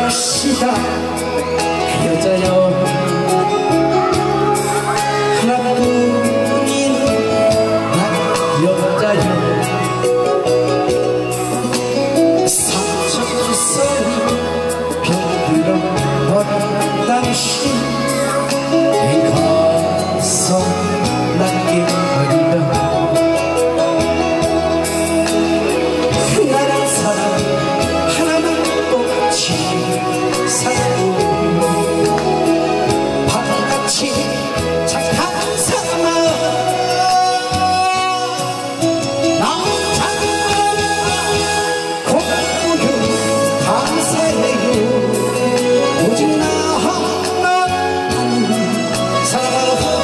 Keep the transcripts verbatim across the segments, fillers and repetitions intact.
봅시다. 헤어져요. 하나뿐인 나 여자요. 삼천리선이 병들어 버린 당신 내 가슴 남겨버린다. 나랑 사랑 하나만 꼽지 살고 바보같이 착한 사람아 남자는 고마워요. 감사해요. 오직 나 하나만 사랑하고.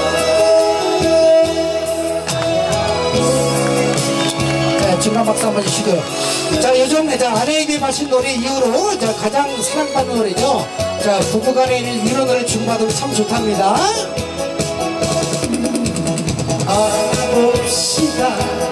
네, 중간 박수 한번 주시고요. 자, 요즘 자, 아내에게 마신 노래 이후로 자, 가장 사랑받는 노래죠. 자, 부부간에 이런 노래 주고받으면 참 좋답니다. 알아봅시다.